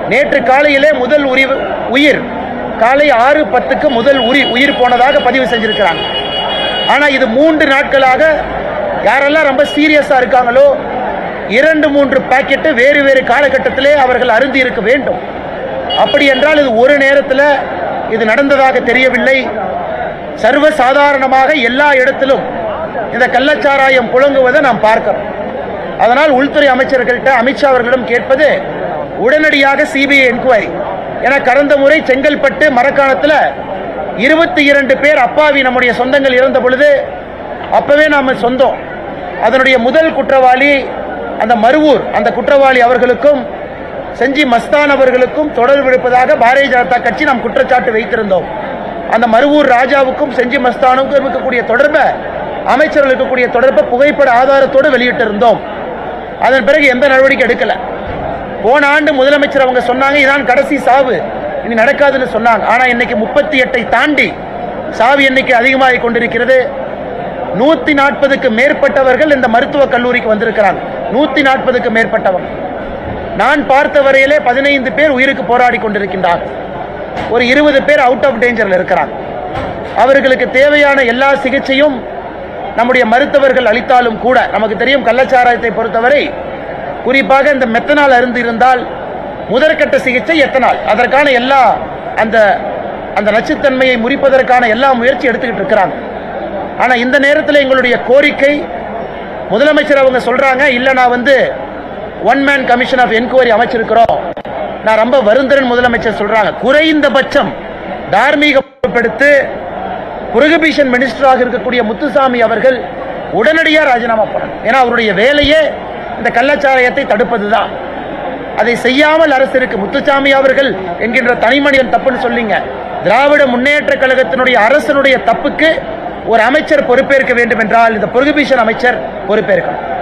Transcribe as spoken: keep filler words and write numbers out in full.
நேற்று காலையிலே முதல் உயிர் காலை ஆறு பத்துக்கு முதல் உயிர் போனதாக பதிவு செஞ்சிருக்கிறாங்க. ஆனால் இது மூன்று நாட்களாக யாரெல்லாம் ரொம்ப சீரியஸாக இருக்காங்களோ இரண்டு மூன்று பாக்கெட்டு வேறு வேறு காலகட்டத்திலே அவர்கள் அருந்தி இருக்க வேண்டும். அப்படி என்றால் இது ஒரு நேரத்தில் இது நடந்ததாக தெரியவில்லை. சர்வசாதாரணமாக எல்லா இடத்திலும் இந்த கள்ளச்சாராயம் புழங்குவதை நாம் பார்க்கிறோம். அதனால் உள்துறை அமைச்சர்கள்ட்ட அமித்ஷா அவர்களிடம் கேட்பது உடனடியாக சிபிஐ என்கொயரி. என கடந்த முறை செங்கல்பட்டு மரக்காணத்தில் இருபத்தி இரண்டு பேர் அப்பாவி நம்முடைய சொந்தங்கள் இறந்த பொழுது அப்பவே நாம சொந்தம் அதனுடைய முதல் குற்றவாளி அந்த மருவூர் அந்த குற்றவாளி அவர்களுக்கும் செஞ்சி மஸ்தான் அவர்களுக்கும் தொடர்பு இருப்பதாக பாரதிய ஜனதா கட்சி நாம் குற்றச்சாட்டு வைத்திருந்தோம். அந்த மருவூர் ராஜாவுக்கும் செஞ்சி மஸ்தானுக்கும் இருக்கக்கூடிய தொடர்பை அமைச்சர்கள் இருக்கக்கூடிய தொடர்பை புகைப்பட ஆதாரத்தோடு வெளியிட்டிருந்தோம். அதன் பிறகு எந்த நடவடிக்கை எடுக்கல. போன ஆண்டு முதலமைச்சர் அவங்க சொன்னாங்க இதான் கடைசி சாவு, இனி நடக்காதுன்னு சொன்னாங்க. ஆனால் இன்னைக்கு முப்பத்தி எட்டை தாண்டி சாவு எண்ணிக்கை அதிகமாகி கொண்டிருக்கிறது. நூத்தி நாற்பதுக்கு மேற்பட்டவர்கள் இந்த மருத்துவக் கல்லூரிக்கு வந்திருக்கிறாங்க. நூத்தி நாற்பதுக்கு மேற்பட்டவங்க. நான் பார்த்த வரையிலே பதினைந்து பேர் உயிருக்கு போராடி கொண்டிருக்கின்றார்கள். ஒரு இருபது பேர் அவுட் ஆஃப் டேஞ்சர்ல இருக்கிறாங்க. அவர்களுக்கு தேவையான எல்லா சிகிச்சையும் நம்முடைய மருத்துவர்கள் அளித்தாலும் கூட நமக்கு தெரியும் கள்ளச்சாராயத்தை பொறுத்தவரை குறிப்பாக இந்த மெத்தனால் அருந்து இருந்தால் முதற்கட்ட சிகிச்சை எத்தனால், அதற்கான எல்லா அந்த அந்த நச்சுத்தன்மையை முறிப்பதற்கான எல்லா முயற்சி எடுத்துக்கிட்டு இருக்கிறாங்க. ஆனால் இந்த நேரத்தில் எங்களுடைய கோரிக்கை முதலமைச்சர் அவங்க சொல்றாங்க இல்லை நான் வந்து one man commission of enquiry அமைச்சிருக்கிறோம். நான் ரொம்ப வருந்தரன் முதலமைச்சர் சொல்றாங்க. குறைந்தபட்சம் தார்மீக பொறுப்பெடுத்து புரோகிபிஷன் மினிஸ்டராக இருக்கக்கூடிய முத்துசாமி அவர்கள் உடனடியாக ராஜினாமா பண்ணணும். ஏன்னா அவருடைய வேலையே இந்த கள்ளச்சாராயத்தை தடுப்பதுதான். அதை செய்யாமல் அரசு இருக்கு. முத்துசாமி அவர்கள் என்கின்ற தனிமனிதன் தப்புன்னு சொல்லிங்க. திராவிட முன்னேற்ற கழகத்தினுடைய அரசனுடைய தப்புக்கு ஒரு அமைச்சர் பொறுப்பேற்க வேண்டும் என்றால் இந்த புரோகிபிஷன் அமைச்சர் பொறுப்பேற்கணும்.